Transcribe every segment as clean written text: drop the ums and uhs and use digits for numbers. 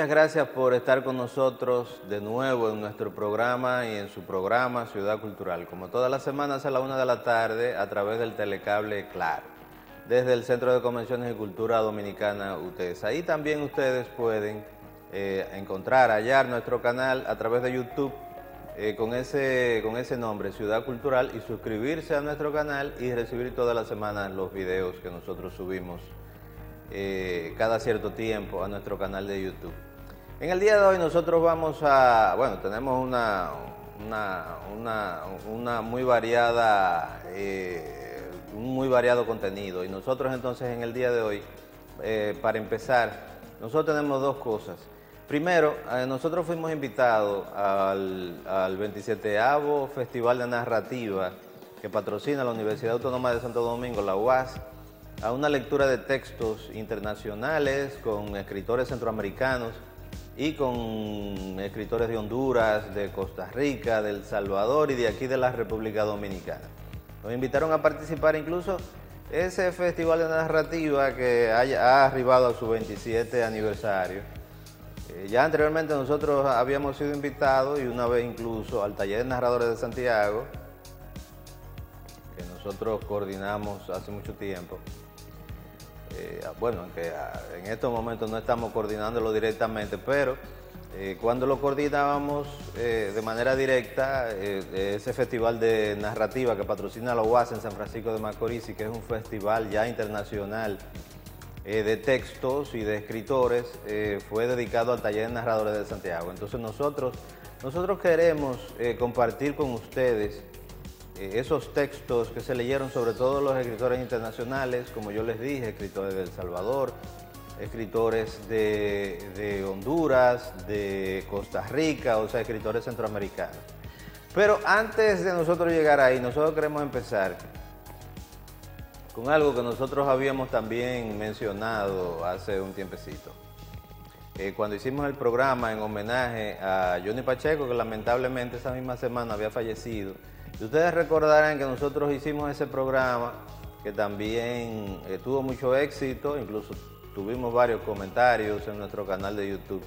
muchas gracias por estar con nosotros de nuevo en nuestro programa y en su programa Ciudad Cultural, como todas las semanas a la 1 de la tarde a través del telecable Claro, desde el Centro de Convenciones y Cultura Dominicana UTESA. Ahí también ustedes pueden encontrar, hallar nuestro canal a través de YouTube con ese nombre, Ciudad Cultural, y suscribirse a nuestro canal y recibir todas las semanas los videos que nosotros subimos cada cierto tiempo a nuestro canal de YouTube. En el día de hoy nosotros vamos a, bueno, tenemos una muy variada, un muy variado contenido, y nosotros entonces en el día de hoy, para empezar, nosotros tenemos dos cosas. Primero, nosotros fuimos invitados al 27º Festival de Narrativa que patrocina la Universidad Autónoma de Santo Domingo, la UAS, a una lectura de textos internacionales con escritores centroamericanos y con escritores de Honduras, de Costa Rica, de El Salvador y de aquí de la República Dominicana. Nos invitaron a participar incluso ese festival de narrativa que ha arribado a su 27 aniversario. Ya anteriormente nosotros habíamos sido invitados, y una vez incluso al taller de narradores de Santiago, que nosotros coordinamos hace mucho tiempo. Bueno, aunque en estos momentos no estamos coordinándolo directamente, pero cuando lo coordinábamos de manera directa, ese festival de narrativa que patrocina la UAS en San Francisco de Macorís, y que es un festival ya internacional de textos y de escritores, fue dedicado al taller de narradores de Santiago. Entonces nosotros queremos compartir con ustedes esos textos que se leyeron, sobre todo los escritores internacionales, como yo les dije, escritores de El Salvador, escritores de Honduras, de Costa Rica, o sea, escritores centroamericanos. Pero antes de nosotros llegar ahí, nosotros queremos empezar con algo que nosotros habíamos también mencionado hace un tiempecito. Cuando hicimos el programa en homenaje a Johnny Pacheco, que lamentablemente esa misma semana había fallecido. Y ustedes recordarán que nosotros hicimos ese programa que también tuvo mucho éxito, incluso tuvimos varios comentarios en nuestro canal de YouTube.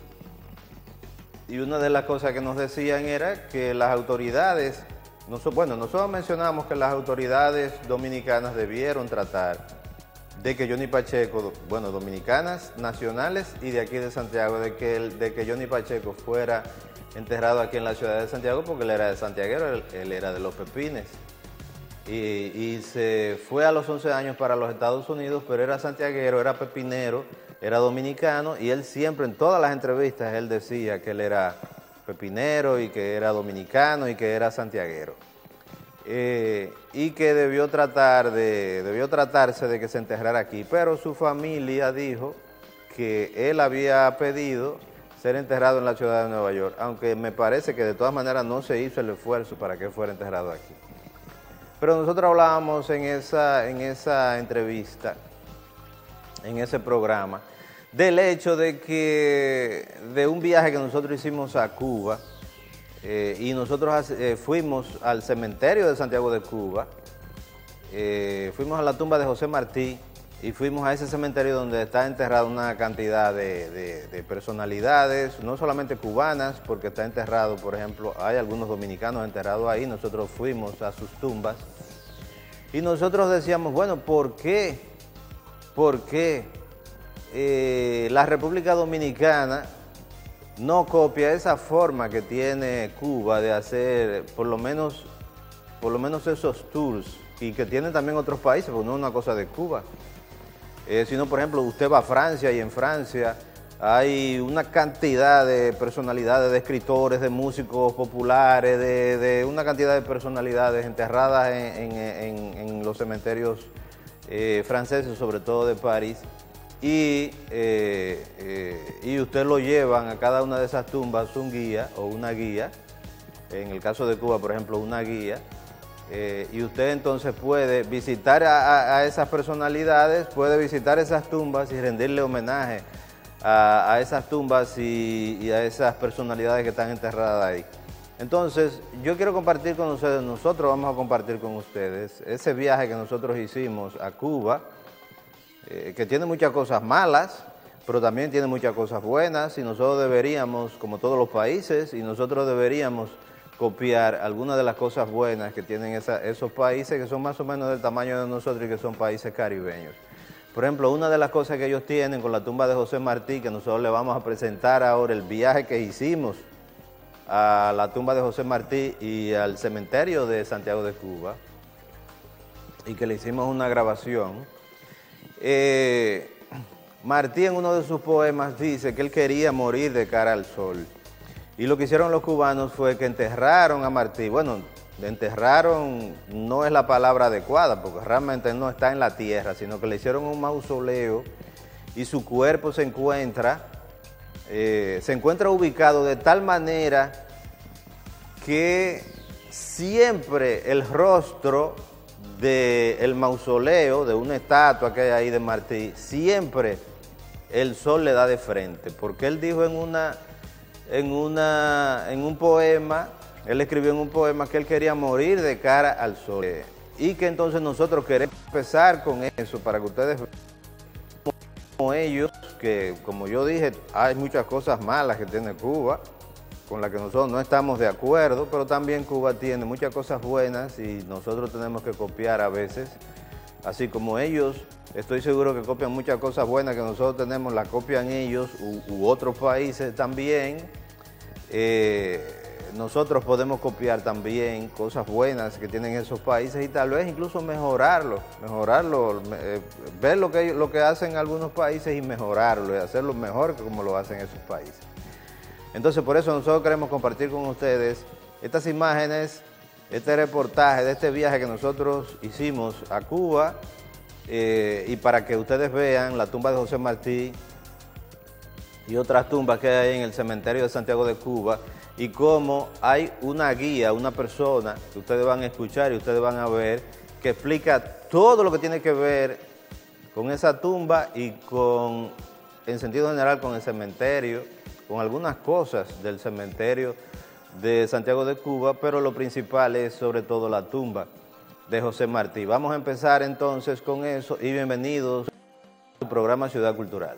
Y una de las cosas que nos decían era que las autoridades, nosotros mencionamos que las autoridades dominicanas debieron tratar de que Johnny Pacheco, dominicanas, nacionales y de aquí de Santiago, de que Johnny Pacheco fuera enterrado aquí en la ciudad de Santiago, porque él era de santiaguero, él era de Los Pepines, y se fue a los 11 años para los Estados Unidos, pero era santiaguero, era pepinero, era dominicano, y él siempre, en todas las entrevistas, él decía que él era pepinero y que era dominicano y que era santiaguero, y que debió tratarse de que se enterrara aquí, pero su familia dijo que él había pedido ser enterrado en la ciudad de Nueva York, aunque me parece que de todas maneras no se hizo el esfuerzo para que fuera enterrado aquí. Pero nosotros hablábamos en esa entrevista, en ese programa, del hecho de un viaje que nosotros hicimos a Cuba, y nosotros fuimos al cementerio de Santiago de Cuba, fuimos a la tumba de José Martí, y fuimos a ese cementerio donde está enterrada una cantidad de personalidades, no solamente cubanas, porque está enterrado, por ejemplo, hay algunos dominicanos enterrados ahí. Nosotros fuimos a sus tumbas y nosotros decíamos, bueno, ¿por qué la República Dominicana no copia esa forma que tiene Cuba de hacer por lo menos esos tours, y que tienen también otros países, porque no es una cosa de Cuba? Sino, por ejemplo, usted va a Francia, y en Francia hay una cantidad de personalidades, de escritores, de músicos populares, de una cantidad de personalidades enterradas en los cementerios franceses, sobre todo de París, y usted lo llevan a cada una de esas tumbas un guía o una guía, en el caso de Cuba, por ejemplo, una guía. Y usted entonces puede visitar a esas personalidades, puede visitar esas tumbas y rendirle homenaje a esas tumbas y a esas personalidades que están enterradas ahí. Entonces, yo quiero compartir con ustedes, nosotros vamos a compartir con ustedes ese viaje que nosotros hicimos a Cuba, que tiene muchas cosas malas, pero también tiene muchas cosas buenas y nosotros deberíamos, como todos los países, y nosotros deberíamos copiar algunas de las cosas buenas que tienen esos países que son más o menos del tamaño de nosotros y que son países caribeños. Por ejemplo, una de las cosas que ellos tienen con la tumba de José Martí, que nosotros le vamos a presentar ahora el viaje que hicimos a la tumba de José Martí y al cementerio de Santiago de Cuba, y que le hicimos una grabación. Martí en uno de sus poemas dice que él quería morir de cara al sol. Y lo que hicieron los cubanos fue que enterraron a Martí. Bueno, enterraron no es la palabra adecuada, porque realmente no está en la tierra, sino que le hicieron un mausoleo y su cuerpo se encuentra ubicado de tal manera que siempre el rostro del mausoleo, de una estatua que hay ahí de Martí, siempre el sol le da de frente, porque él dijo en un poema, él escribió en un poema que él quería morir de cara al sol, y que entonces nosotros queremos empezar con eso para que ustedes vean como ellos, que como yo dije, hay muchas cosas malas que tiene Cuba, con las que nosotros no estamos de acuerdo, pero también Cuba tiene muchas cosas buenas y nosotros tenemos que copiar a veces, así como ellos, estoy seguro que copian muchas cosas buenas que nosotros tenemos, las copian ellos u otros países también. Nosotros podemos copiar también cosas buenas que tienen esos países y tal vez incluso mejorarlo, ver lo que hacen algunos países y mejorarlo y hacerlo mejor que como lo hacen esos países. Entonces, por eso nosotros queremos compartir con ustedes estas imágenes, este reportaje de este viaje que nosotros hicimos a Cuba y para que ustedes vean la tumba de José Martí y otras tumbas que hay en el cementerio de Santiago de Cuba y cómo hay una guía, una persona que ustedes van a escuchar y ustedes van a ver que explica todo lo que tiene que ver con esa tumba y en sentido general con el cementerio, con algunas cosas del cementerio de Santiago de Cuba, pero lo principal es sobre todo la tumba de José Martí. Vamos a empezar entonces con eso y bienvenidos a su programa Ciudad Cultural.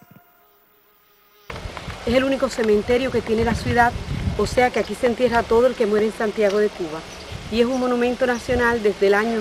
Es el único cementerio que tiene la ciudad, o sea que aquí se entierra todo el que muere en Santiago de Cuba. Y es un monumento nacional desde el año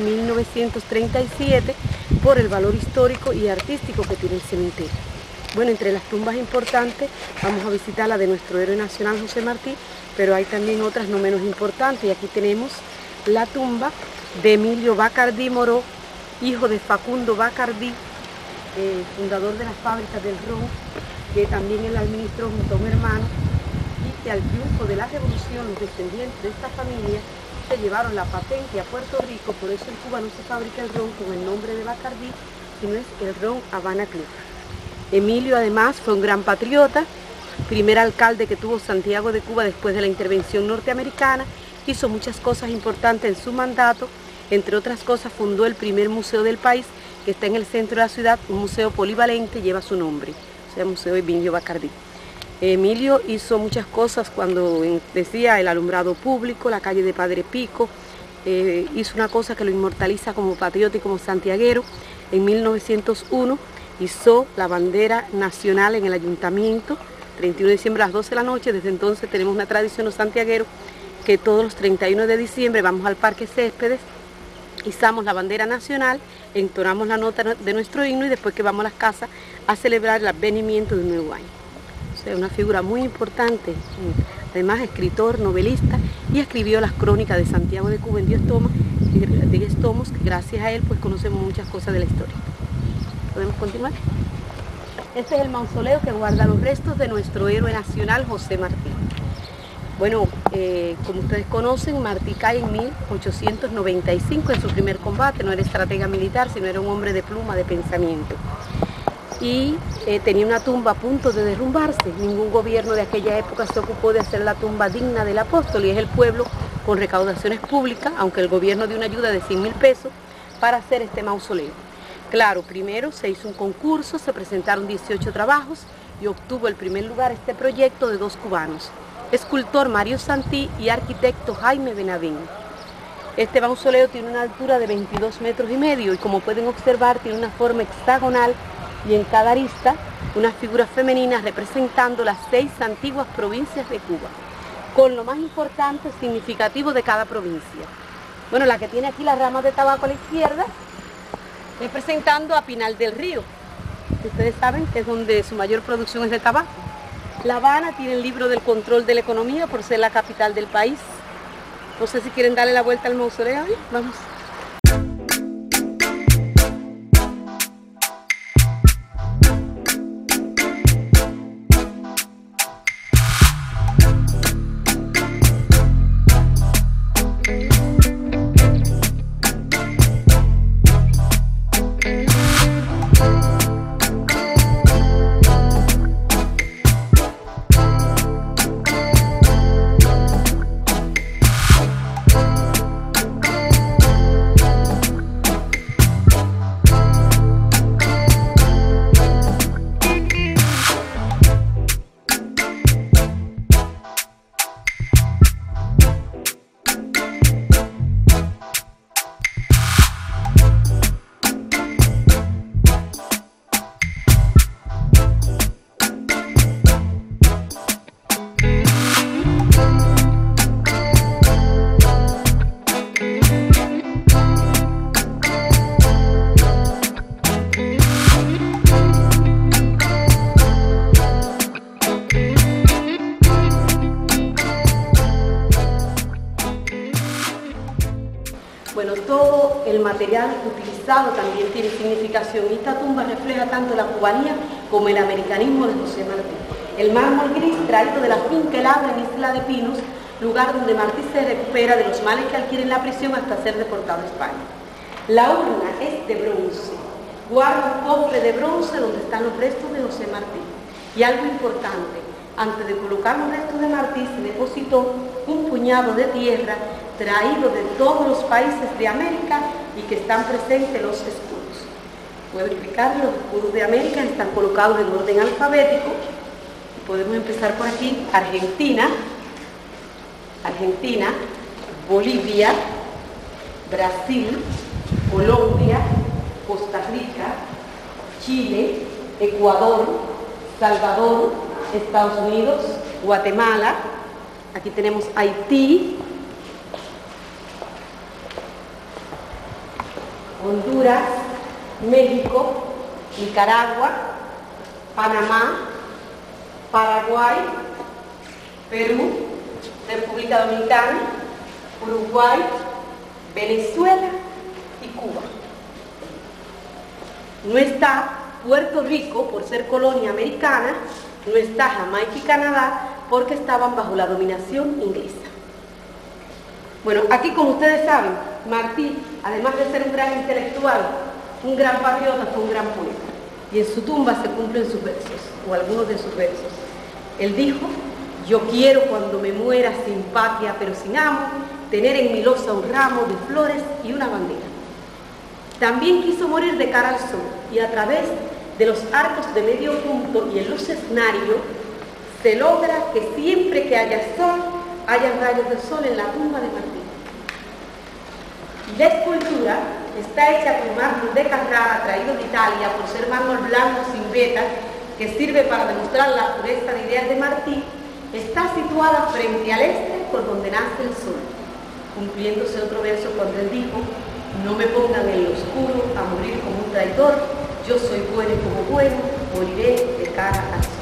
1937 por el valor histórico y artístico que tiene el cementerio. Bueno, entre las tumbas importantes vamos a visitar la de nuestro héroe nacional José Martí, pero hay también otras no menos importantes. Y aquí tenemos la tumba de Emilio Bacardí Moró, hijo de Facundo Bacardí, fundador de las fábricas del ron, que también él administró junto a un hermano, y que al triunfo de la revolución los descendientes de esta familia se llevaron la patente a Puerto Rico. Por eso en Cuba no se fabrica el ron con el nombre de Bacardí, sino es el ron Habana Club. Emilio además fue un gran patriota, primer alcalde que tuvo Santiago de Cuba después de la intervención norteamericana, hizo muchas cosas importantes en su mandato, entre otras cosas fundó el primer museo del país que está en el centro de la ciudad, un museo polivalente, lleva su nombre, o sea, Museo Emilio Bacardí. Emilio hizo muchas cosas cuando decía el alumbrado público, la calle de Padre Pico, hizo una cosa que lo inmortaliza como patriota y como santiaguero. En 1901 hizo la bandera nacional en el ayuntamiento, 31 de diciembre a las 12 de la noche. Desde entonces tenemos una tradición los santiagueros que todos los 31 de diciembre vamos al Parque Céspedes, izamos la bandera nacional, entonamos la nota de nuestro himno y después que vamos a las casas a celebrar el advenimiento de un nuevo año. O sea, una figura muy importante, además escritor, novelista, y escribió las crónicas de Santiago de Cuba en 10 tomos, que gracias a él pues conocemos muchas cosas de la historia. ¿Podemos continuar? Este es el mausoleo que guarda los restos de nuestro héroe nacional José Martí. Bueno, como ustedes conocen, Martí cae en 1895 en su primer combate. No era estratega militar, sino era un hombre de pluma, de pensamiento. Y tenía una tumba a punto de derrumbarse. Ningún gobierno de aquella época se ocupó de hacer la tumba digna del apóstol, y es el pueblo con recaudaciones públicas, aunque el gobierno dio una ayuda de 100.000 pesos para hacer este mausoleo. Claro, primero se hizo un concurso, se presentaron 18 trabajos y obtuvo el primer lugar este proyecto de 2 cubanos, escultor Mario Santí y arquitecto Jaime Benavín. Este mausoleo tiene una altura de 22,5 metros y como pueden observar tiene una forma hexagonal y en cada arista una figura femenina representando las 6 antiguas provincias de Cuba, con lo más importante y significativo de cada provincia. Bueno, la que tiene aquí las ramas de tabaco a la izquierda, representando a Pinal del Río, que ustedes saben que es donde su mayor producción es de tabaco. La Habana tiene el libro del control de la economía por ser la capital del país. No sé si quieren darle la vuelta al mausoleo. Vamos. Bueno, todo el material utilizado también tiene significación. Esta tumba refleja tanto la cubanía como el americanismo de José Martí. El mármol gris traído de la finca El Abra en Isla de Pinos, lugar donde Martí se recupera de los males que adquiere en la prisión hasta ser deportado a España. La urna es de bronce, guarda un cofre de bronce donde están los restos de José Martí. Y algo importante, antes de colocar los restos de Martí se depositó un puñado de tierra traído de todos los países de América y que están presentes los escudos. Puedo explicar, los escudos de América están colocados en orden alfabético. Podemos empezar por aquí: Argentina, Bolivia, Brasil, Colombia, Costa Rica, Chile, Ecuador, Salvador, Estados Unidos, Guatemala, aquí tenemos Haití, Honduras, México, Nicaragua, Panamá, Paraguay, Perú, República Dominicana, Uruguay, Venezuela y Cuba. No está Puerto Rico por ser colonia americana, no está Jamaica y Canadá porque estaban bajo la dominación inglesa. Bueno, aquí, como ustedes saben, Martí, además de ser un gran intelectual, un gran patriota, fue un gran poeta. Y en su tumba se cumplen sus versos, o algunos de sus versos. Él dijo: yo quiero cuando me muera sin patria pero sin amo, tener en mi losa un ramo de flores y una bandera. También quiso morir de cara al sol, y a través de los arcos de medio punto y el lucesnario se logra que siempre que haya sol, haya rayos de sol en la tumba de Martí. Y la escultura está hecha con mármol de Carrara, traído de Italia por ser mármol blanco sin vetas, que sirve para demostrar la pureza de ideas de Martí. Está situada frente al este, por donde nace el sol, cumpliéndose otro verso cuando él dijo: no me pongan en lo oscuro a morir como un traidor, yo soy bueno y como bueno moriré de cara al sol.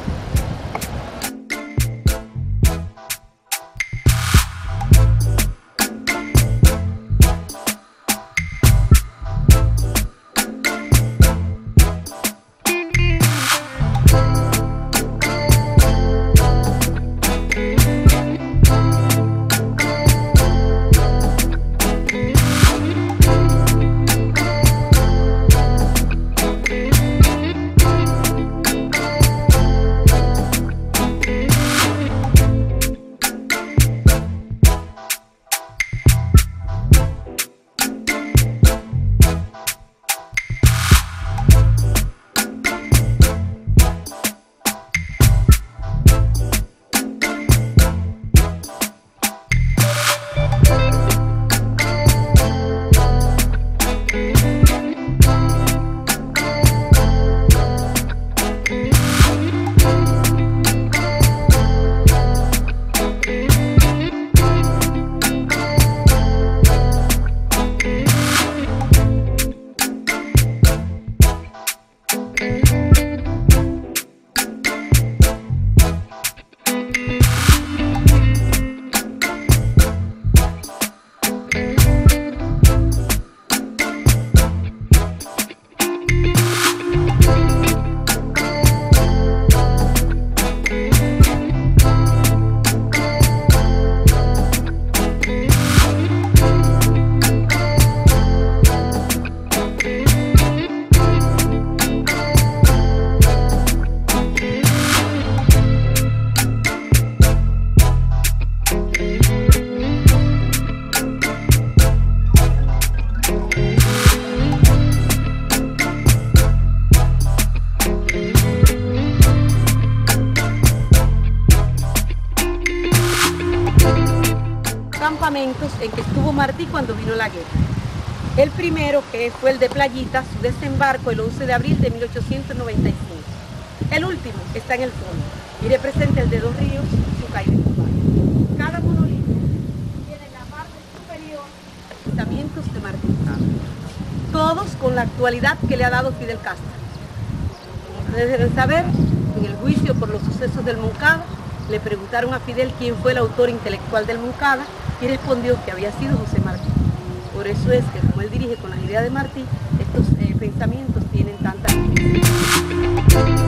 campamentos en que estuvo Martí cuando vino la guerra. El primero, que fue el de Playita, su desembarco el 11 de abril de 1895. El último está en el fondo y representa el de Dos Ríos, su calle de Cuba. Cada monolito tiene en la parte superior pensamientos de Martí. Todos con la actualidad que le ha dado Fidel Castro. Ustedes deben saber, en el juicio por los sucesos del Moncada, le preguntaron a Fidel quién fue el autor intelectual del Moncada y respondió que había sido José Martí. Por eso es que, como él dirige con las ideas de Martí, estos pensamientos tienen tanta vigencia.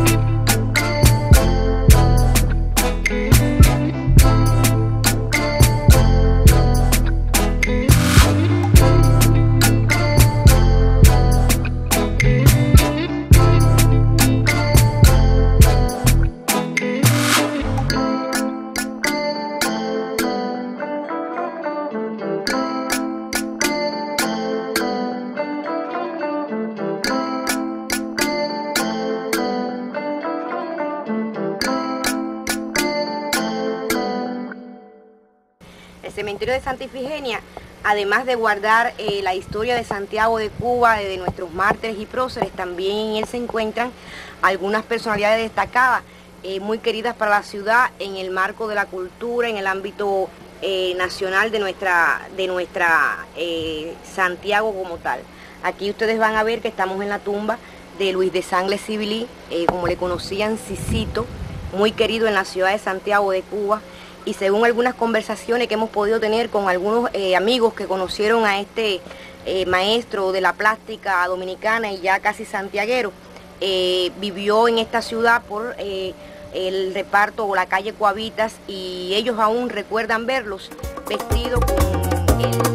El cementerio de Santa Ifigenia, además de guardar la historia de Santiago de Cuba, de nuestros mártires y próceres, también en él se encuentran algunas personalidades destacadas, muy queridas para la ciudad en el marco de la cultura, en el ámbito nacional de nuestra Santiago como tal. Aquí ustedes van a ver que estamos en la tumba de Luis de Sangles Civilí, como le conocían, Cicito, muy querido en la ciudad de Santiago de Cuba. Y según algunas conversaciones que hemos podido tener con algunos amigos que conocieron a este maestro de la plástica dominicana y ya casi santiaguero, vivió en esta ciudad por el reparto o la calle Coavitas, y ellos aún recuerdan verlos vestidos con el...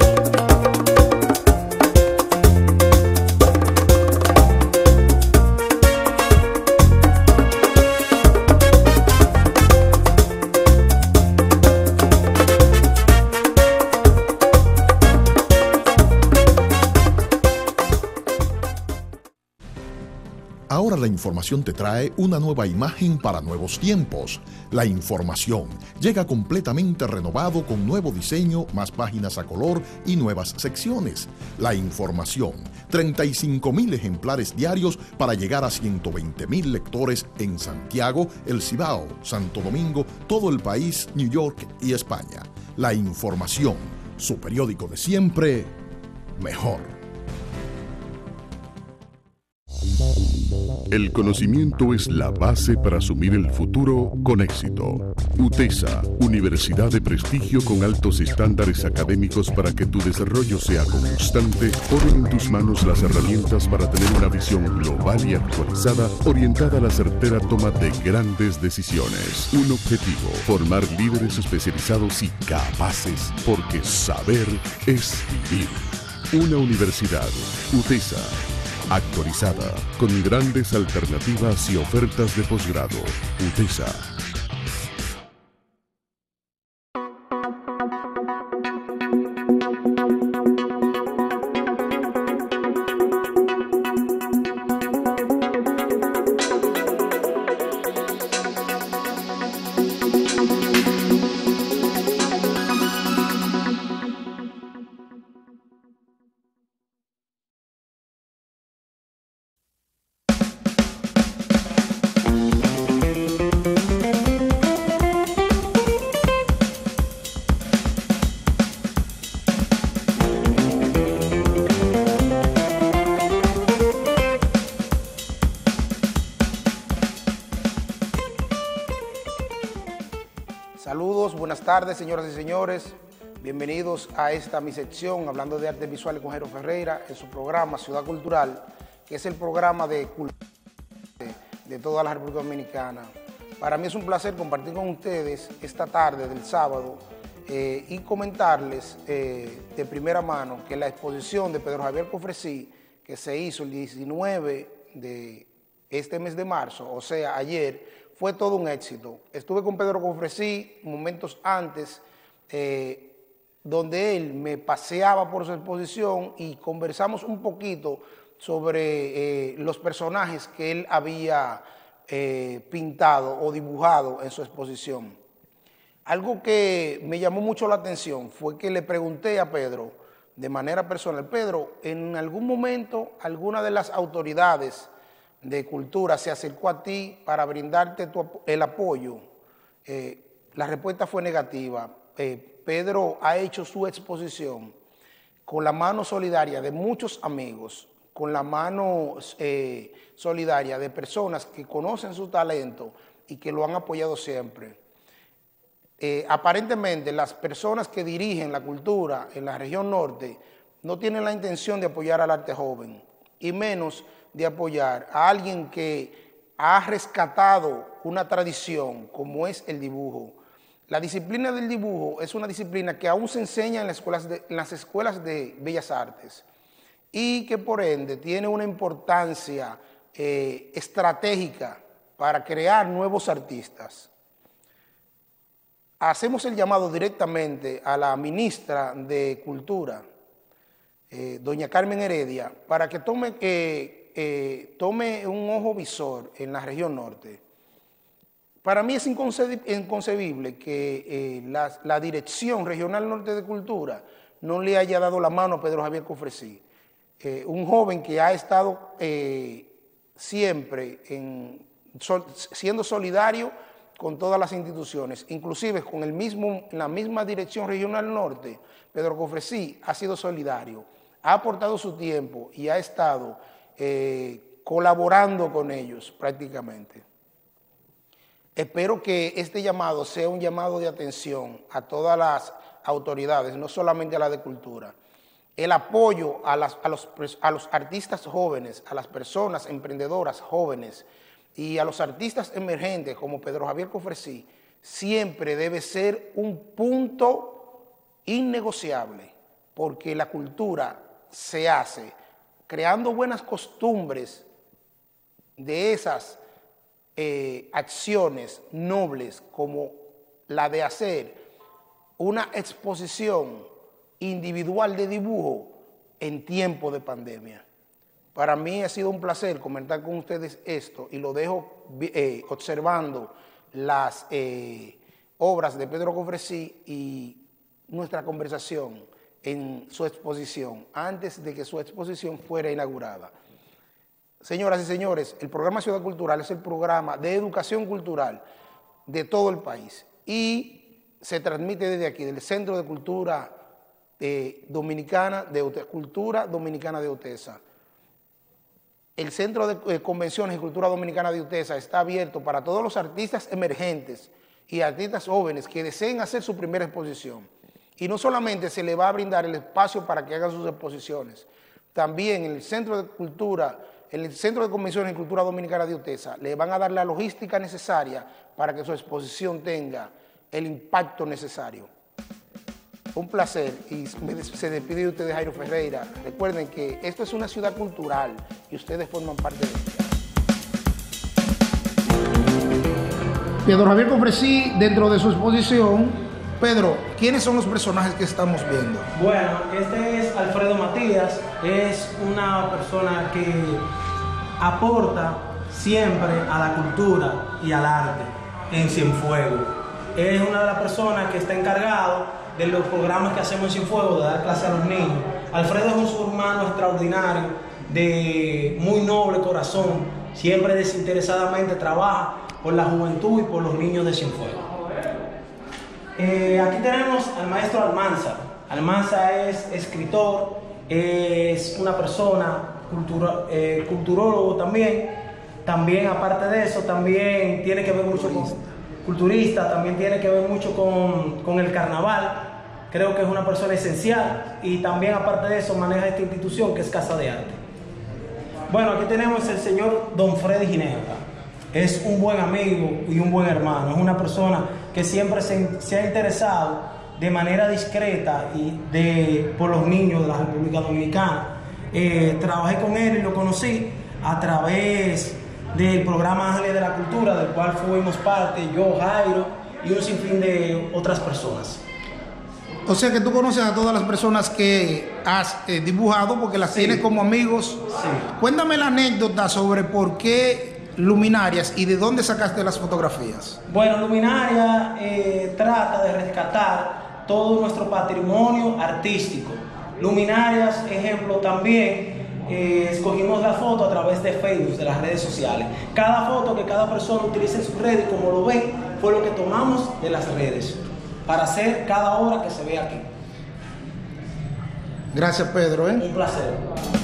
Ahora la información te trae una nueva imagen para nuevos tiempos. La información llega completamente renovado con nuevo diseño, más páginas a color y nuevas secciones. La información, 35.000 ejemplares diarios para llegar a 120.000 lectores en Santiago, El Cibao, Santo Domingo, todo el país, New York y España. La información, su periódico de siempre, mejor. El conocimiento es la base para asumir el futuro con éxito. UTESA, universidad de prestigio con altos estándares académicos para que tu desarrollo sea constante, pone en tus manos las herramientas para tener una visión global y actualizada, orientada a la certera toma de grandes decisiones. Un objetivo, formar líderes especializados y capaces, porque saber es vivir. Una universidad, UTESA, actualizada, con grandes alternativas y ofertas de posgrado. UTESA. Saludos, buenas tardes, señoras y señores. Bienvenidos a esta mi sección, hablando de artes visuales con Jero Ferreira, en su programa Ciudad Cultural, que es el programa de cultura de toda la República Dominicana. Para mí es un placer compartir con ustedes esta tarde del sábado y comentarles de primera mano que la exposición de Pedro Javier Cofresí, que se hizo el 19 de este mes de marzo, o sea, ayer, fue todo un éxito. Estuve con Pedro Cofresí momentos antes, donde él me paseaba por su exposición y conversamos un poquito sobre los personajes que él había pintado o dibujado en su exposición. Algo que me llamó mucho la atención fue que le pregunté a Pedro, de manera personal, Pedro, ¿en algún momento alguna de las autoridades de cultura se acercó a ti para brindarte el apoyo? La respuesta fue negativa. Pedro ha hecho su exposición con la mano solidaria de muchos amigos, con la mano solidaria de personas que conocen su talento y que lo han apoyado siempre. Aparentemente las personas que dirigen la cultura en la región norte no tienen la intención de apoyar al arte joven y menos de apoyar a alguien que ha rescatado una tradición como es el dibujo. La disciplina del dibujo es una disciplina que aún se enseña en las escuelas de Bellas Artes y que por ende tiene una importancia estratégica para crear nuevos artistas. Hacemos el llamado directamente a la ministra de Cultura, doña Carmen Heredia, para que tome un ojo visor en la región norte. Para mí es inconcebible que la Dirección Regional Norte de Cultura no le haya dado la mano a Pedro Javier Cofresí, un joven que ha estado siempre siendo solidario con todas las instituciones, inclusive con la misma Dirección Regional Norte. Pedro Cofresí ha sido solidario, ha aportado su tiempo y ha estado colaborando con ellos prácticamente. Espero que este llamado sea un llamado de atención a todas las autoridades, no solamente a la de cultura. El apoyo a los artistas jóvenes, a las personas emprendedoras jóvenes y a los artistas emergentes como Pedro Javier Cofresí siempre debe ser un punto innegociable, porque la cultura se hace creando buenas costumbres de esas acciones nobles como la de hacer una exposición individual de dibujo en tiempo de pandemia. Para mí ha sido un placer comentar con ustedes esto y lo dejo observando las obras de Pedro Cofresí y nuestra conversación en su exposición, antes de que su exposición fuera inaugurada. Señoras y señores, el programa Ciudad Cultural es el programa de educación cultural de todo el país y se transmite desde aquí, del Centro de Cultura Dominicana de Otesa. El Centro de Convenciones y Cultura Dominicana de Otesa está abierto para todos los artistas emergentes y artistas jóvenes que deseen hacer su primera exposición. Y no solamente se le va a brindar el espacio para que hagan sus exposiciones, también en el Centro de Convenciones y Cultura Dominicana de Otesa le van a dar la logística necesaria para que su exposición tenga el impacto necesario. Un placer y se despide de ustedes Jairo Ferreira. Recuerden que esto es una ciudad cultural y ustedes forman parte de ella. Pedro Javier Cofresí, dentro de su exposición, Pedro, ¿quiénes son los personajes que estamos viendo? Bueno, este es Alfredo Matías, es una persona que aporta siempre a la cultura y al arte en Cienfuegos. Es una de las personas que está encargado de los programas que hacemos en Cienfuegos, de dar clase a los niños. Alfredo es un ser humano extraordinario, de muy noble corazón, siempre desinteresadamente trabaja por la juventud y por los niños de Cienfuegos. Aquí tenemos al maestro Almanza. Almanza es escritor, es una persona culturólogo también aparte de eso, también tiene que ver mucho con culturista, también tiene que ver mucho con el carnaval. Creo que es una persona esencial y también aparte de eso maneja esta institución que es Casa de Arte. Bueno, aquí tenemos el señor Don Freddy Ginebra. Es un buen amigo y un buen hermano, es una persona que siempre se ha interesado de manera discreta por los niños de la República Dominicana. Trabajé con él y lo conocí a través del programa Ángeles de la Cultura, del cual fuimos parte, yo, Jairo y un sinfín de otras personas. O sea que tú conoces a todas las personas que has dibujado porque las tienes como amigos. Sí. Cuéntame la anécdota sobre por qué Luminarias, ¿y de dónde sacaste las fotografías? Bueno, Luminaria trata de rescatar todo nuestro patrimonio artístico. Luminarias, ejemplo, también escogimos la foto a través de Facebook, de las redes sociales. Cada foto que cada persona utilice en sus redes, como lo ven, fue lo que tomamos de las redes para hacer cada obra que se ve aquí. Gracias, Pedro. Un placer.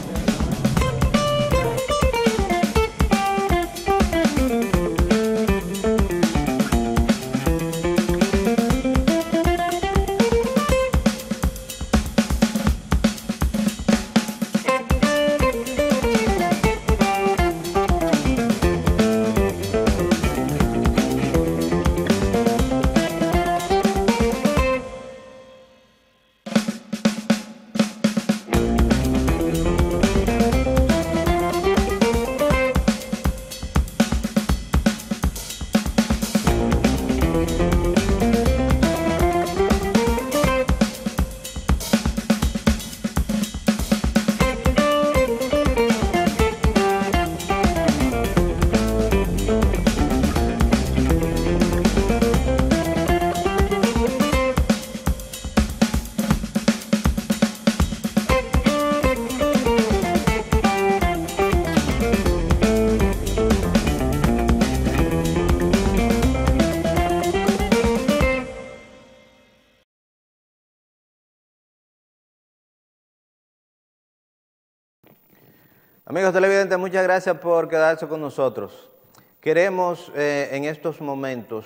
Amigos televidentes, muchas gracias por quedarse con nosotros. Queremos en estos momentos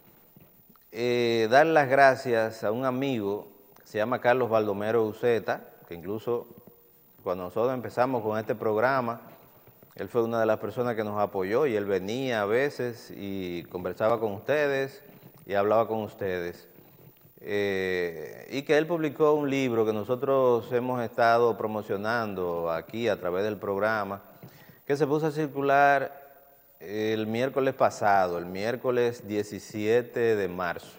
dar las gracias a un amigo que se llama Carlos Baldomero Uceta, que incluso cuando nosotros empezamos con este programa, él fue una de las personas que nos apoyó y él venía a veces y conversaba con ustedes y hablaba con ustedes. Y que él publicó un libro que nosotros hemos estado promocionando aquí a través del programa, que se puso a circular el miércoles pasado, el miércoles 17 de marzo.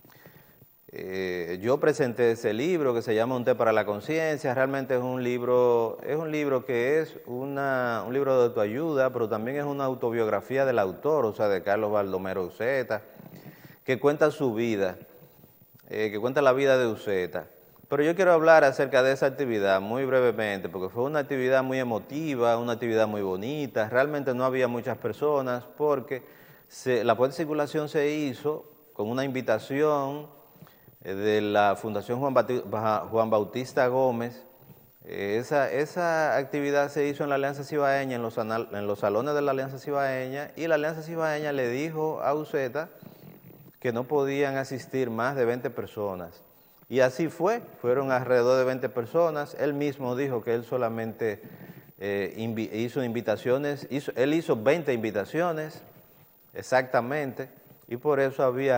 Yo presenté ese libro que se llama Un té para la conciencia. Realmente es un libro que es un libro de autoayuda, pero también es una autobiografía del autor, o sea, de Carlos Baldomero Uceta, que cuenta su vida. Que cuenta la vida de Uceta. Pero yo quiero hablar acerca de esa actividad muy brevemente, porque fue una actividad muy emotiva, una actividad muy bonita. Realmente no había muchas personas porque la puesta en circulación se hizo con una invitación de la Fundación Juan Bautista Gómez. Esa actividad se hizo en la Alianza Cibaeña, en los salones de la Alianza Cibaeña, y la Alianza Cibaeña le dijo a Uceta que no podían asistir más de 20 personas. Y así fueron alrededor de 20 personas. Él mismo dijo que él solamente hizo invitaciones, él hizo 20 invitaciones exactamente, y por eso había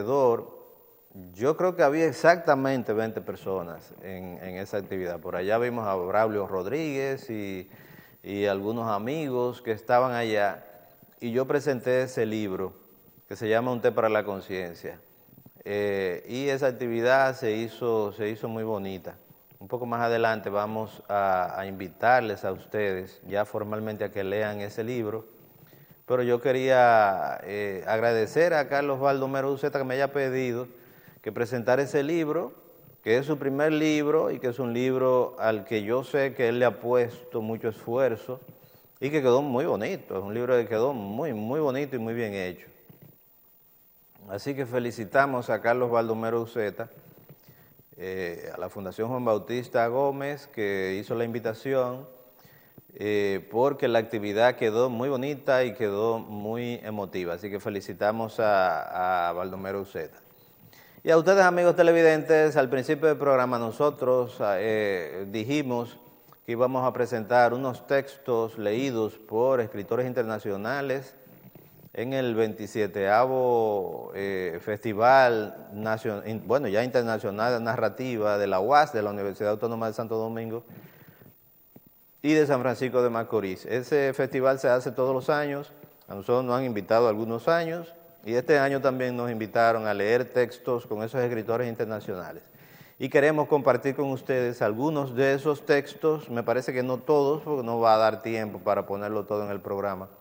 yo creo que había exactamente 20 personas en esa actividad. Por allá vimos a Braulio Rodríguez y algunos amigos que estaban allá, y yo presenté ese libro que se llama Un té para la conciencia. Y esa actividad se hizo muy bonita. Un poco más adelante vamos a invitarles a ustedes ya formalmente a que lean ese libro, pero yo quería agradecer a Carlos Baldomero Uceta que me haya pedido que presentara ese libro, que es su primer libro y que es un libro al que yo sé que él le ha puesto mucho esfuerzo y que quedó muy bonito. Es un libro que quedó muy, muy bonito y muy bien hecho. Así que felicitamos a Carlos Baldomero Uceta, a la Fundación Juan Bautista Gómez, que hizo la invitación, porque la actividad quedó muy bonita y quedó muy emotiva. Así que felicitamos a Baldomero Uceta. Y a ustedes, amigos televidentes, al principio del programa nosotros dijimos que íbamos a presentar unos textos leídos por escritores internacionales en el 27º Festival ya Internacional de Narrativa de la UAS, de la Universidad Autónoma de Santo Domingo y de San Francisco de Macorís. Ese festival se hace todos los años, a nosotros nos han invitado algunos años, y este año también nos invitaron a leer textos con esos escritores internacionales. Y queremos compartir con ustedes algunos de esos textos, me parece que no todos, porque no va a dar tiempo para ponerlo todo en el programa,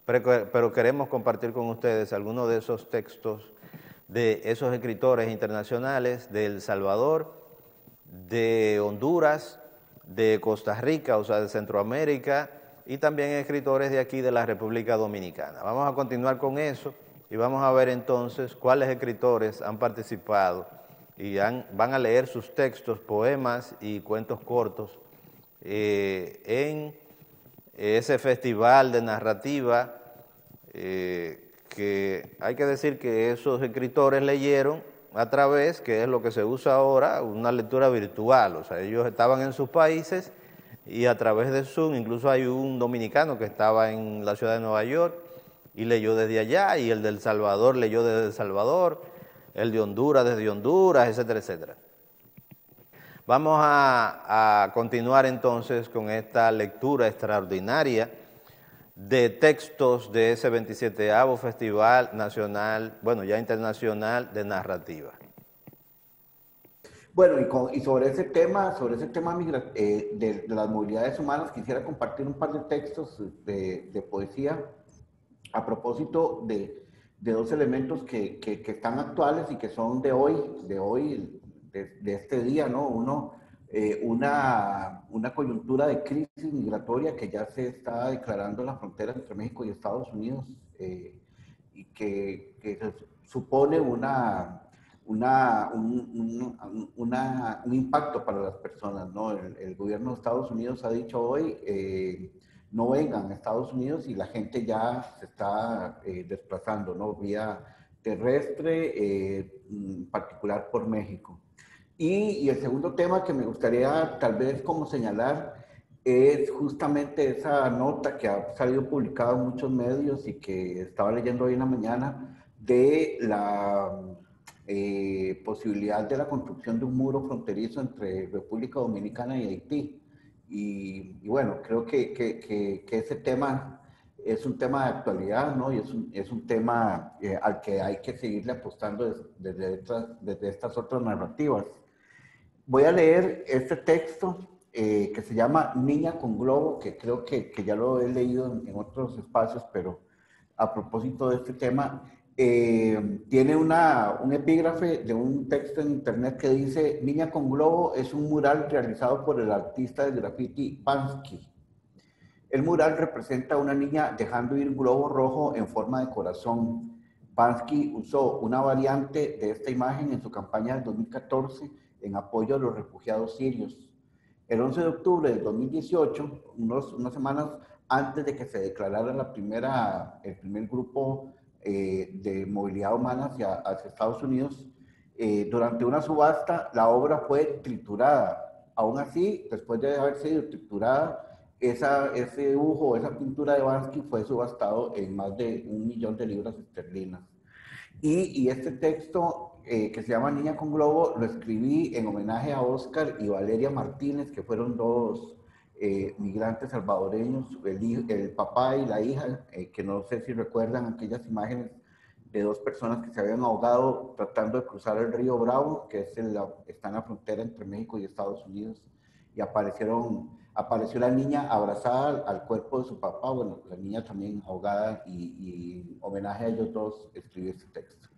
pero queremos compartir con ustedes algunos de esos textos de esos escritores internacionales de El Salvador, de Honduras, de Costa Rica, o sea, de Centroamérica, y también escritores de aquí de la República Dominicana. Vamos a continuar con eso y vamos a ver entonces cuáles escritores han participado y van a leer sus textos, poemas y cuentos cortos en ese festival de narrativa que hay que decir que esos escritores leyeron a través, que es lo que se usa ahora, una lectura virtual. O sea, ellos estaban en sus países y a través de Zoom, incluso hay un dominicano que estaba en la ciudad de Nueva York y leyó desde allá, y el de El Salvador leyó desde El Salvador, el de Honduras desde Honduras, etcétera, etcétera. Vamos a continuar entonces con esta lectura extraordinaria de textos de ese 27º Festival Nacional, bueno, ya internacional de narrativa. Bueno, y sobre ese tema de las movilidades humanas, quisiera compartir un par de textos de poesía a propósito de dos elementos que están actuales y que son de hoy, de este día, ¿no? Uno, una coyuntura de crisis migratoria que ya se está declarando en la frontera entre México y Estados Unidos, y que supone un impacto para las personas, ¿no? El gobierno de Estados Unidos ha dicho hoy, no vengan a Estados Unidos, y la gente ya se está desplazando, ¿no? Vía terrestre, en particular por México. Y el segundo tema que me gustaría tal vez como señalar es justamente esa nota que ha salido publicada en muchos medios y que estaba leyendo hoy en la mañana de la posibilidad de la construcción de un muro fronterizo entre República Dominicana y Haití. Y bueno, creo que ese tema es un tema de actualidad, ¿no? Y es un tema al que hay que seguirle apostando desde estas otras narrativas. Voy a leer este texto que se llama Niña con Globo, que creo que ya lo he leído en otros espacios, pero a propósito de este tema, tiene un epígrafe de un texto en internet que dice: Niña con Globo es un mural realizado por el artista de graffiti Bansky. El mural representa a una niña dejando ir un globo rojo en forma de corazón. Bansky usó una variante de esta imagen en su campaña del 2014 en apoyo a los refugiados sirios. El 11 de octubre del 2018, unas semanas antes de que se declarara el primer grupo de movilidad humana hacia Estados Unidos, durante una subasta la obra fue triturada. Aún así, después de haber sido triturada, ese dibujo, esa pintura de Bansky fue subastado en más de 1 millón de libras esterlinas. Y este texto que se llama Niña con Globo lo escribí en homenaje a Oscar y Valeria Martínez, que fueron dos migrantes salvadoreños, el papá y la hija, que no sé si recuerdan aquellas imágenes de dos personas que se habían ahogado tratando de cruzar el río Bravo, que está en la frontera entre México y Estados Unidos, y apareció la niña abrazada al cuerpo de su papá, bueno, la niña también ahogada, y en homenaje a ellos dos escribí este texto.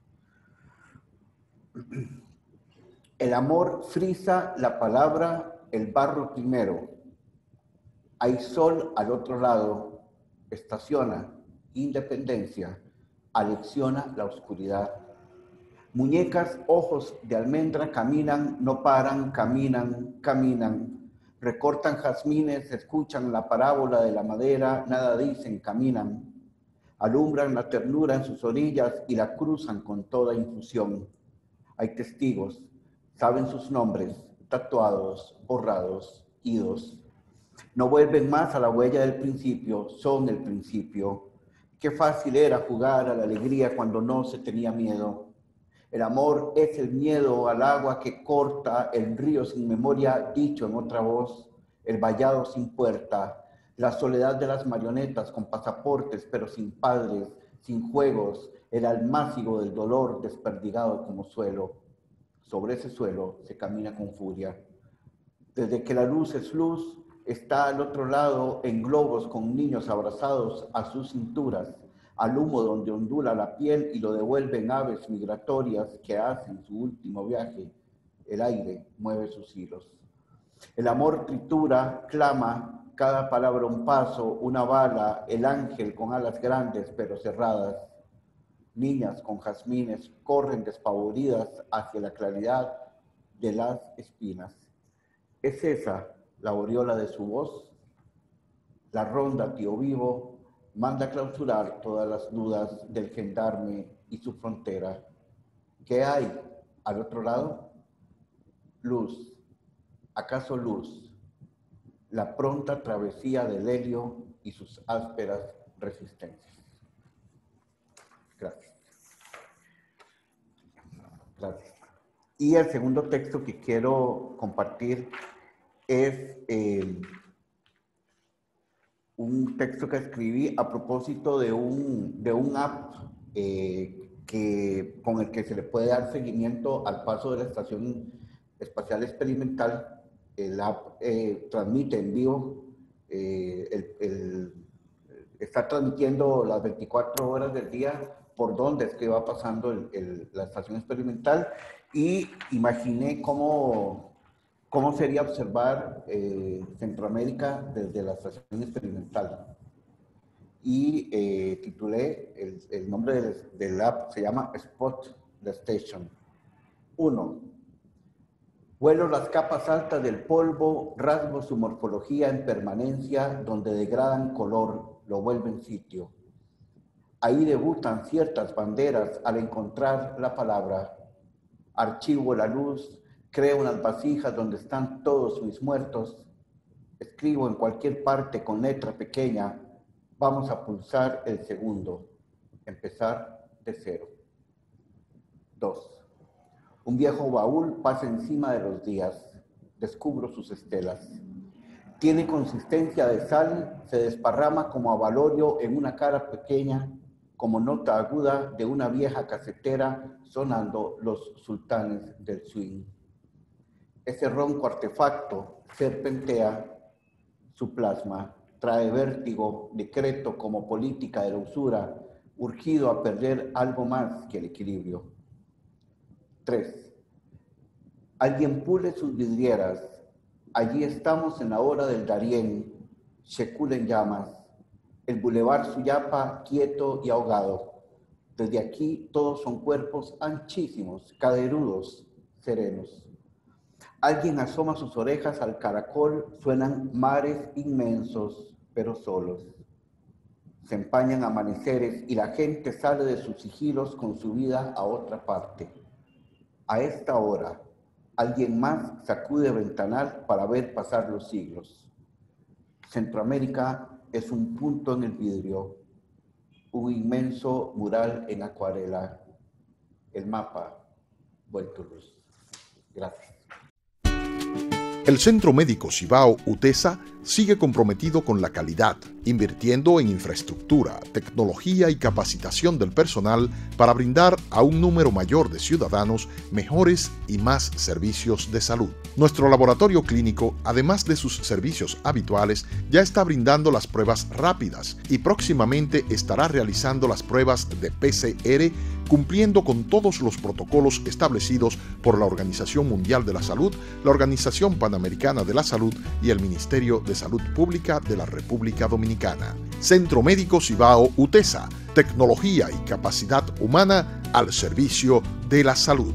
El amor frisa la palabra, el barro primero. Hay sol al otro lado, estaciona, independencia, alecciona la oscuridad. Muñecas, ojos de almendra caminan, no paran, caminan, caminan. Recortan jazmines, escuchan la parábola de la madera, nada dicen, caminan. Alumbran la ternura en sus orillas y la cruzan con toda infusión. Hay testigos, saben sus nombres, tatuados, borrados, idos. No vuelven más a la huella del principio, son el principio. Qué fácil era jugar a la alegría cuando no se tenía miedo. El amor es el miedo al agua que corta, el río sin memoria dicho en otra voz, el vallado sin puerta, la soledad de las marionetas con pasaportes pero sin padres, sin juegos, el almácigo del dolor desperdigado como suelo. Sobre ese suelo se camina con furia. Desde que la luz es luz, está al otro lado en globos con niños abrazados a sus cinturas, al humo donde ondula la piel y lo devuelven aves migratorias que hacen su último viaje. El aire mueve sus hilos. El amor tritura, clama, cada palabra un paso, una bala, el ángel con alas grandes pero cerradas. Niñas con jazmines corren despavoridas hacia la claridad de las espinas. ¿Es esa la aureola de su voz? La ronda Tío Vivo manda clausurar todas las dudas del gendarme y su frontera. ¿Qué hay al otro lado? Luz. ¿Acaso luz? La pronta travesía del helio y sus ásperas resistencias. Gracias. Gracias. Y el segundo texto que quiero compartir es un texto que escribí a propósito de un app con el que se le puede dar seguimiento al paso de la Estación Espacial Experimental. El app transmite en vivo, está transmitiendo las 24 horas del día por donde es que va pasando la estación experimental, y imaginé cómo sería observar Centroamérica desde la estación experimental. Y titulé, el nombre del app se llama Spot the Station. 1. Vuelo las capas altas del polvo, rasgo su morfología en permanencia, donde degradan color, lo vuelven sitio. Ahí debutan ciertas banderas al encontrar la palabra. Archivo la luz, creo unas vasijas donde están todos mis muertos. Escribo en cualquier parte con letra pequeña. Vamos a pulsar el segundo. Empezar de cero. 2. Un viejo baúl pasa encima de los días. Descubro sus estelas. Tiene consistencia de sal, se desparrama como avalorio en una cara pequeña, como nota aguda de una vieja casetera sonando los sultanes del swing. Ese ronco artefacto serpentea su plasma, trae vértigo, decreto como política de la usura, urgido a perder algo más que el equilibrio. 3. Alguien pule sus vidrieras. Allí estamos en la hora del Darién, Shekul en llamas, el bulevar Suyapa quieto y ahogado. Desde aquí todos son cuerpos anchísimos, caderudos, serenos. Alguien asoma sus orejas al caracol, suenan mares inmensos, pero solos. Se empañan amaneceres y la gente sale de sus sigilos con su vida a otra parte. A esta hora, alguien más sacude ventanal para ver pasar los siglos. Centroamérica es un punto en el vidrio, un inmenso mural en acuarela, el mapa vuelto luz. Gracias. El Centro Médico Cibao UTESA sigue comprometido con la calidad, invirtiendo en infraestructura, tecnología y capacitación del personal para brindar a un número mayor de ciudadanos mejores y más servicios de salud. Nuestro laboratorio clínico, además de sus servicios habituales, ya está brindando las pruebas rápidas y próximamente estará realizando las pruebas de PCR, cumpliendo con todos los protocolos establecidos por la Organización Mundial de la Salud, la Organización Panamericana de la Salud y el Ministerio de Salud Pública de la República Dominicana. Centro Médico Cibao UTESA, tecnología y capacidad humana al servicio de la salud.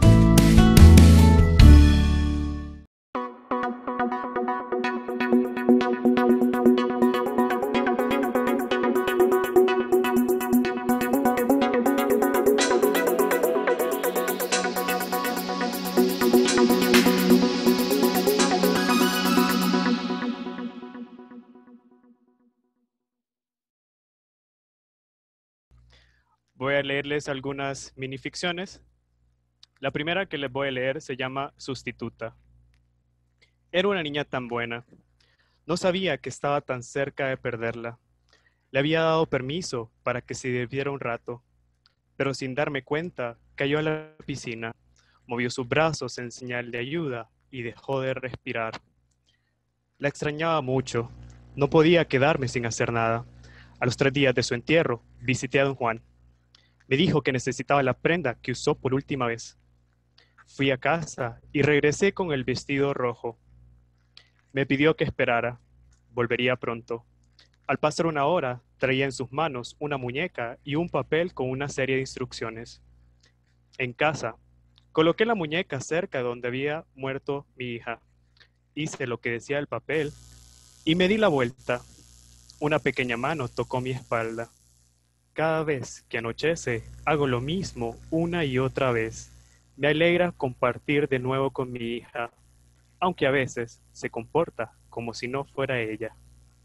Voy a leerles algunas minificciones. La primera que les voy a leer se llama Sustituta. Era una niña tan buena. No sabía que estaba tan cerca de perderla. Le había dado permiso para que se divirtiera un rato, pero sin darme cuenta, cayó a la piscina, movió sus brazos en señal de ayuda y dejó de respirar. La extrañaba mucho. No podía quedarme sin hacer nada. A los 3 días de su entierro, visité a don Juan. Me dijo que necesitaba la prenda que usó por última vez. Fui a casa y regresé con el vestido rojo. Me pidió que esperara. Volvería pronto. Al pasar 1 hora, traía en sus manos una muñeca y un papel con una serie de instrucciones. En casa, coloqué la muñeca cerca de donde había muerto mi hija. Hice lo que decía el papel y me di la vuelta. Una pequeña mano tocó mi espalda. Cada vez que anochece, hago lo mismo una y otra vez. Me alegra compartir de nuevo con mi hija, aunque a veces se comporta como si no fuera ella.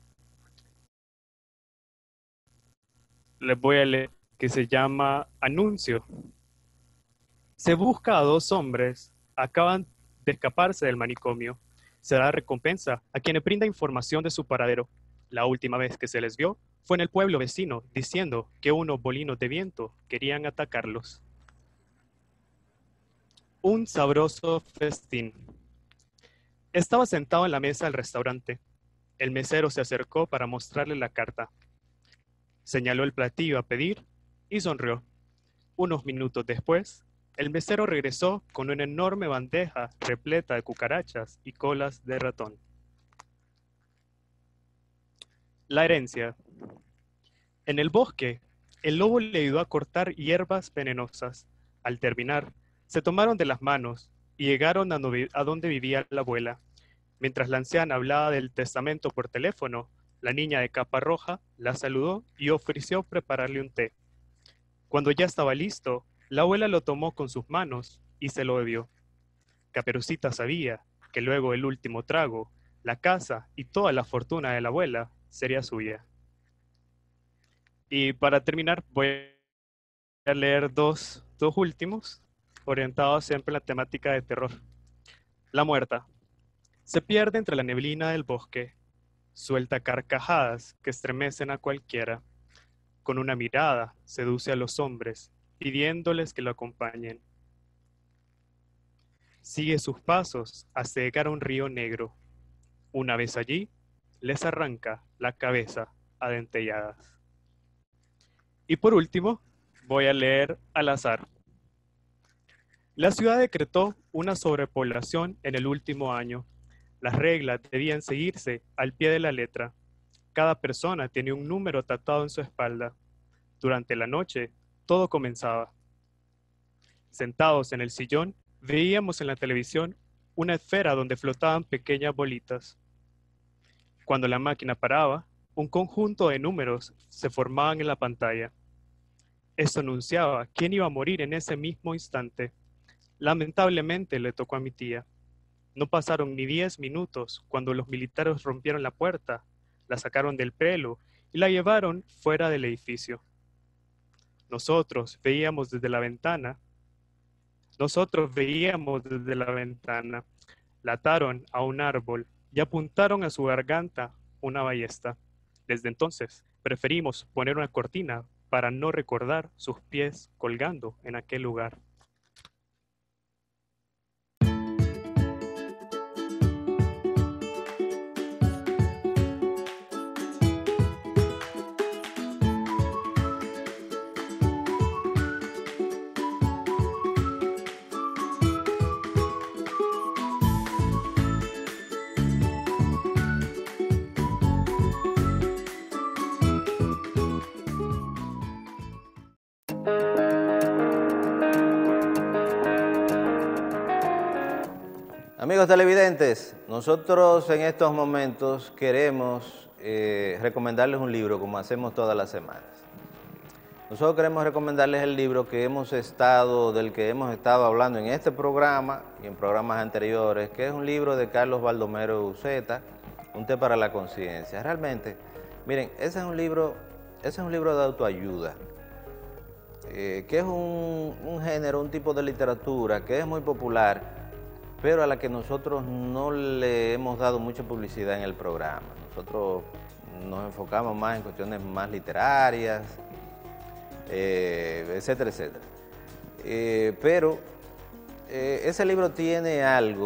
Les voy a leer que se llama Anuncio. Se busca a 2 hombres, acaban de escaparse del manicomio. Se da recompensa a quien brinda información de su paradero. La última vez que se les vio fue en el pueblo vecino, diciendo que unos molinos de viento querían atacarlos. Un sabroso festín. Estaba sentado en la mesa del restaurante. El mesero se acercó para mostrarle la carta. Señaló el platillo a pedir y sonrió. Unos minutos después, el mesero regresó con una enorme bandeja repleta de cucarachas y colas de ratón. La herencia. En el bosque, el lobo le ayudó a cortar hierbas venenosas. Al terminar, se tomaron de las manos y llegaron a donde vivía la abuela. Mientras la anciana hablaba del testamento por teléfono, la niña de capa roja la saludó y ofreció prepararle un té. Cuando ya estaba listo, la abuela lo tomó con sus manos y se lo bebió. Caperucita sabía que luego del último trago, la casa y toda la fortuna de la abuela sería suya. Y para terminar, voy a leer dos últimos, orientados siempre en la temática de terror. La muerta. Se pierde entre la neblina del bosque, suelta carcajadas que estremecen a cualquiera. Con una mirada seduce a los hombres, pidiéndoles que lo acompañen. Sigue sus pasos hasta llegar a un río negro. Una vez allí, les arranca la cabeza a dentelladas. Y por último, voy a leer al azar. La ciudad decretó una sobrepoblación en el último año. Las reglas debían seguirse al pie de la letra. Cada persona tenía un número tatuado en su espalda. Durante la noche, todo comenzaba. Sentados en el sillón, veíamos en la televisión una esfera donde flotaban pequeñas bolitas. Cuando la máquina paraba, un conjunto de números se formaban en la pantalla. Esto anunciaba quién iba a morir en ese mismo instante. Lamentablemente le tocó a mi tía. No pasaron ni 10 minutos cuando los militares rompieron la puerta, la sacaron del pelo y la llevaron fuera del edificio. Nosotros veíamos desde la ventana. La ataron a un árbol y apuntaron a su garganta una ballesta. Desde entonces, preferimos poner una cortina para no recordar sus pies colgando en aquel lugar. Amigos televidentes, nosotros en estos momentos queremos recomendarles un libro como hacemos todas las semanas. Nosotros queremos recomendarles el libro del que hemos estado hablando en este programa y en programas anteriores, que es un libro de Carlos Baldomero Uceta, Un té para la conciencia. Realmente, miren, ese es un libro de autoayuda, que es un género, un tipo de literatura que es muy popular, pero a la que nosotros no le hemos dado mucha publicidad en el programa. Nosotros nos enfocamos más en cuestiones más literarias, etcétera, etcétera. Pero ese libro tiene algo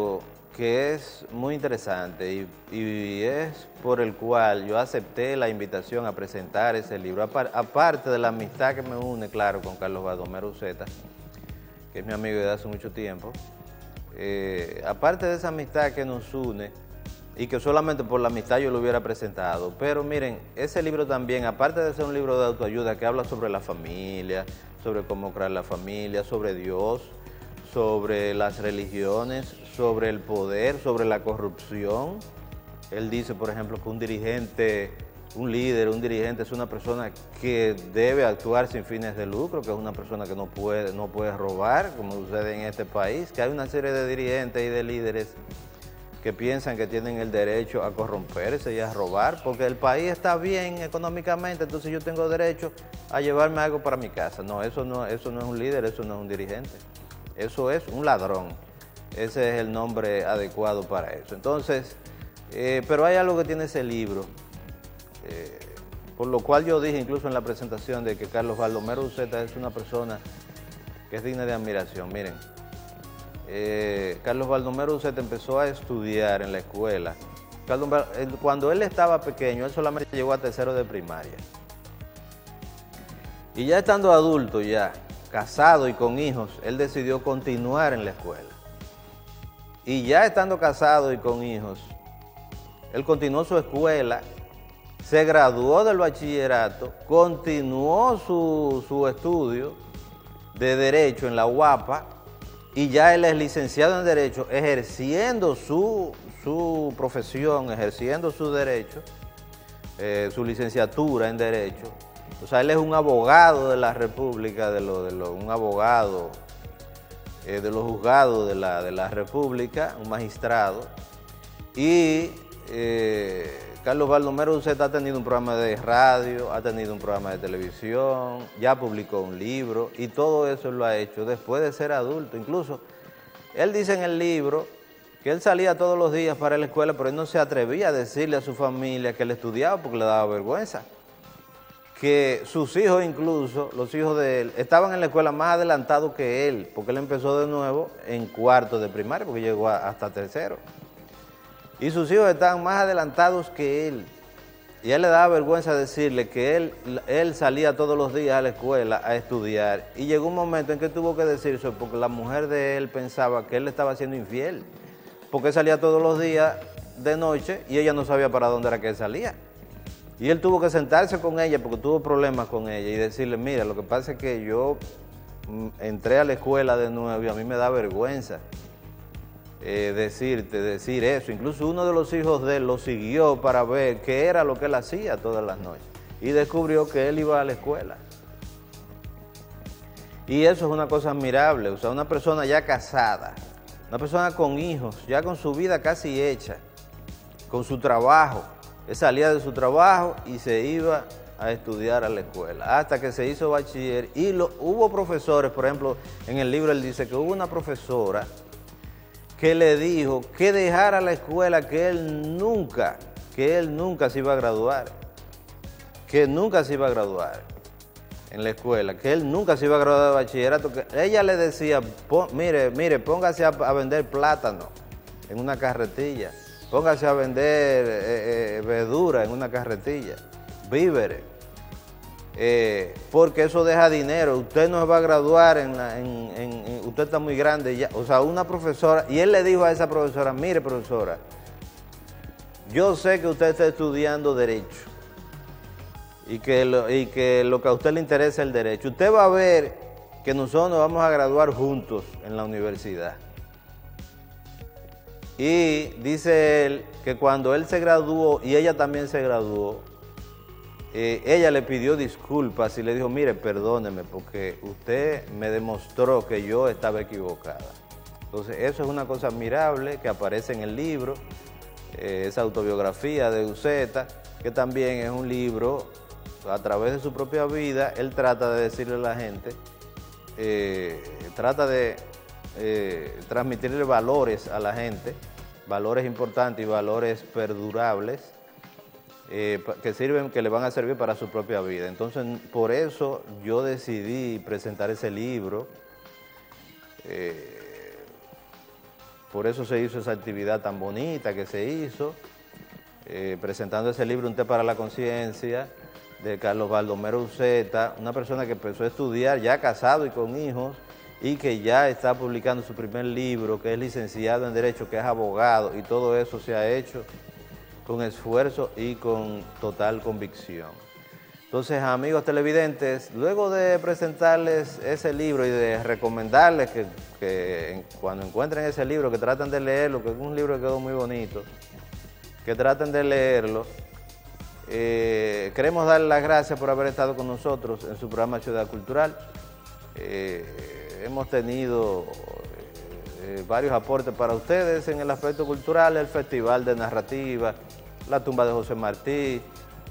que es muy interesante y es por el cual yo acepté la invitación a presentar ese libro. Aparte de la amistad que me une, claro, con Carlos Baldomero Uceta, que es mi amigo desde hace mucho tiempo, aparte de esa amistad que nos une, y que solamente por la amistad yo lo hubiera presentado, pero miren, ese libro también, aparte de ser un libro de autoayuda que habla sobre la familia, sobre cómo crear la familia, sobre Dios, sobre las religiones, sobre el poder, sobre la corrupción. Él dice, por ejemplo, que un dirigente, un líder, un dirigente es una persona que debe actuar sin fines de lucro, que es una persona que no puede robar, como sucede en este país, que hay una serie de dirigentes y de líderes que piensan que tienen el derecho a corromperse y a robar, porque el país está bien económicamente, entonces yo tengo derecho a llevarme algo para mi casa. No, eso no es un líder, eso no es un dirigente. Eso es un ladrón. Ese es el nombre adecuado para eso. Entonces, pero hay algo que tiene ese libro, por lo cual yo dije incluso en la presentación de que Carlos Baldomero Uceta es una persona que es digna de admiración. Miren, Carlos Baldomero Uceta empezó a estudiar en la escuela. Cuando él estaba pequeño, él solamente llegó a tercero de primaria. Y ya estando adulto, ya casado y con hijos, él decidió continuar en la escuela. Y ya estando casado y con hijos, él continuó su escuela, se graduó del bachillerato, continuó su estudio de Derecho en la UAPA, y ya él es licenciado en Derecho, ejerciendo su profesión, ejerciendo su derecho, su licenciatura en Derecho. O sea, él es un abogado de la República, un abogado de los juzgados de la República, un magistrado. Y Carlos Baldomero Uceta ha tenido un programa de radio, ha tenido un programa de televisión, ya publicó un libro, y todo eso lo ha hecho después de ser adulto. Incluso, él dice en el libro que él salía todos los días para la escuela, pero él no se atrevía a decirle a su familia que él estudiaba porque le daba vergüenza. Que sus hijos incluso, los hijos de él, estaban en la escuela más adelantados que él, porque él empezó de nuevo en cuarto de primaria, porque llegó hasta tercero. Y sus hijos estaban más adelantados que él. Y a él le daba vergüenza decirle que él salía todos los días a la escuela a estudiar. Y llegó un momento en que tuvo que decir eso, porque la mujer de él pensaba que él le estaba siendo infiel. Porque él salía todos los días de noche y ella no sabía para dónde era que él salía. Y él tuvo que sentarse con ella porque tuvo problemas con ella y decirle, mira, lo que pasa es que yo entré a la escuela de nuevo y a mí me da vergüenza decir eso. Incluso uno de los hijos de él lo siguió para ver qué era lo que él hacía todas las noches y descubrió que él iba a la escuela. Y eso es una cosa admirable, o sea, una persona ya casada, una persona con hijos, ya con su vida casi hecha, con su trabajo. Él salía de su trabajo y se iba a estudiar a la escuela, hasta que se hizo bachiller. Y hubo profesores, por ejemplo, en el libro él dice que hubo una profesora que le dijo que dejara la escuela, que él nunca se iba a graduar, que nunca se iba a graduar en la escuela, que él nunca se iba a graduar de bachillerato. Que ella le decía, mire, póngase a vender plátano en una carretilla, póngase a vender verdura en una carretilla, víveres, porque eso deja dinero. Usted no se va a graduar, usted está muy grande ya. O sea, una profesora, y él le dijo a esa profesora, mire profesora, yo sé que usted está estudiando Derecho y que lo que a usted le interesa es el Derecho. Usted va a ver que nosotros nos vamos a graduar juntos en la universidad. Y dice él que cuando él se graduó y ella también se graduó, ella le pidió disculpas y le dijo, mire, perdóneme, porque usted me demostró que yo estaba equivocada. Entonces, eso es una cosa admirable que aparece en el libro, esa autobiografía de Uceta, que también es un libro, a través de su propia vida, él trata de decirle a la gente, trata de transmitirle valores a la gente, valores importantes y valores perdurables, que le van a servir para su propia vida. Entonces, por eso yo decidí presentar ese libro, por eso se hizo esa actividad tan bonita que se hizo, presentando ese libro, Un té para la conciencia, de Carlos Baldomero Uceta, una persona que empezó a estudiar ya casado y con hijos, y que ya está publicando su primer libro, que es licenciado en Derecho, que es abogado, y todo eso se ha hecho con esfuerzo y con total convicción. Entonces, amigos televidentes, luego de presentarles ese libro y de recomendarles que cuando encuentren ese libro, que traten de leerlo, que es un libro que quedó muy bonito, que traten de leerlo. Queremos darle las gracias por haber estado con nosotros en su programa Ciudad Cultural. Hemos tenido varios aportes para ustedes en el aspecto cultural, el Festival de Narrativa, la tumba de José Martí,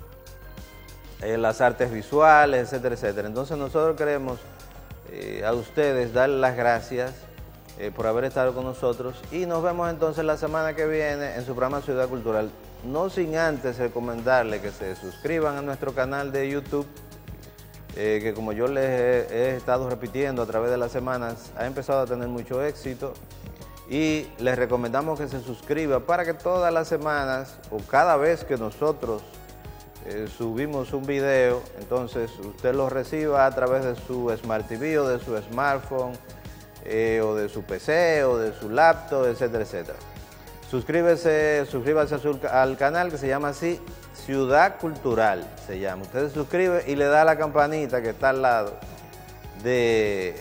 las artes visuales, etcétera, etcétera. Entonces nosotros queremos a ustedes darles las gracias por haber estado con nosotros y nos vemos entonces la semana que viene en su programa Ciudad Cultural. No sin antes recomendarles que se suscriban a nuestro canal de YouTube, que como yo les he estado repitiendo a través de las semanas, ha empezado a tener mucho éxito y les recomendamos que se suscriba para que todas las semanas o cada vez que nosotros subimos un video, entonces usted lo reciba a través de su Smart TV o de su smartphone o de su PC o de su laptop, etcétera, etcétera. Suscríbase al canal que se llama así, Ciudad Cultural se llama. Usted se suscribe y le da la campanita que está al lado de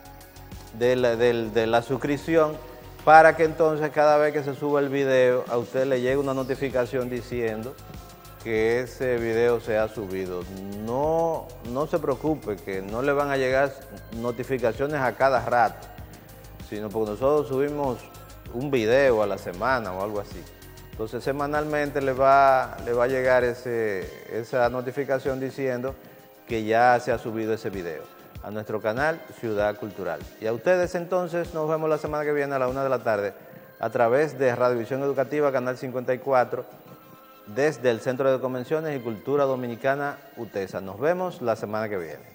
la suscripción para que entonces cada vez que se suba el video a usted le llegue una notificación diciendo que ese video se ha subido. No se preocupe que no le van a llegar notificaciones a cada rato, sino porque nosotros subimos un video a la semana o algo así. Entonces semanalmente le va a llegar esa notificación diciendo que ya se ha subido ese video a nuestro canal Ciudad Cultural. Y a ustedes entonces nos vemos la semana que viene a la 1 de la tarde a través de Radiovisión Educativa, Canal 54, desde el Centro de Convenciones y Cultura Dominicana UTESA. Nos vemos la semana que viene.